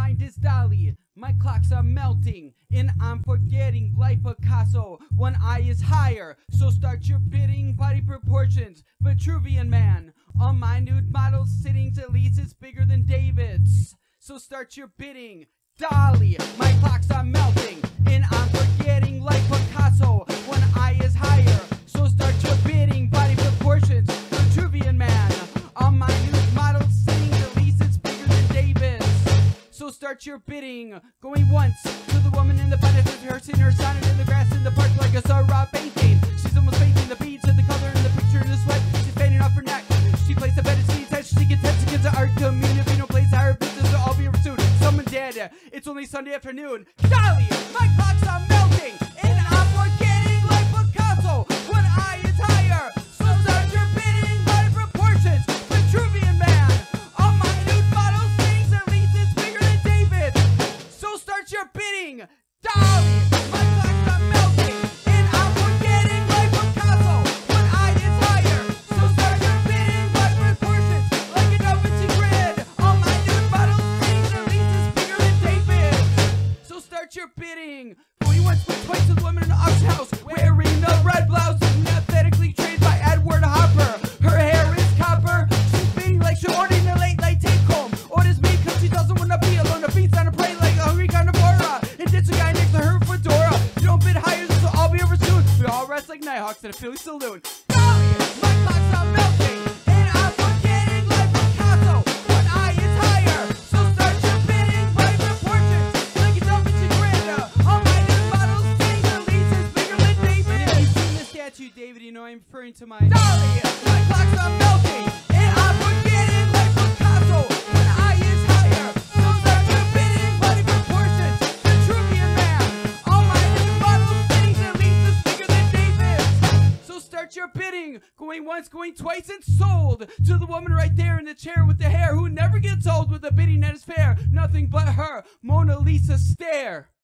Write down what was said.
mind is Dali, my clocks are melting, and I'm forgetting like Picasso. One eye is higher, so start your bidding. Body proportions, Vitruvian man. All my nude models sitting to least is bigger than David's. So start your bidding. Dali, my clocks are melting, and I'm forgetting like Picasso. One eye is higher, so start your bidding. Body proportions, Vitruvian man. All my nude models sitting to least is bigger than David's. So start your bidding. Going once to the woman in the front of her, seeing her sounding in the grass in the park like a Sarah painting. She's almost painting the beads of the color in the picture in the sweat. She's painting off her neck. She placed a bet of seeds as she contends against the art community. No place higher business will all be pursued. Someone dead. It's only Sunday afternoon. Dali, my clocks are melting, and I'm forgetting like Picasso. One eye is higher, so start your bidding. Body proportions, Vitruvian man. All my nude models things at least is bigger than David. So start your bidding. Dali, my clocks are melting, and I'm forgetting like Picasso. One eye is higher, so start your bidding. Body proportions, like an open grid. All my nude models things at least is bigger than David. So start your bidding. Going once, went twice to the woman in the auction house, wearing a red blouse, synthetically trained by Edward Hopper. Her hair is copper. She's bidding like she's ordering a late night take home. Orders me because she doesn't want to be alone. Her feet's on a prey like a hungry carnivora. And ditch a guy next to her fedora. You don't bid higher, this will all be over soon. We all rest like Nighthawks in a Philly saloon. Dali, my clocks are melting, and I'm forgetting like Picasso. One eye is higher, so start your bidding. Body proportions, like it's open to grid. All my new models saying the least is bigger than David. If you've seen the statue, David, you know I'm referring to my Dali, my clocks are melting, and I'm forgetting like Picasso. One eye is higher, so start your bidding. Body proportions, Vitruvian man. All my new models saying the least is bigger than David. So start your bidding. Going once, going twice, and sold to the woman right there in the chair with the hair, who never gets old with a bidding that is fair. Nothing but her Mona Lisa stare.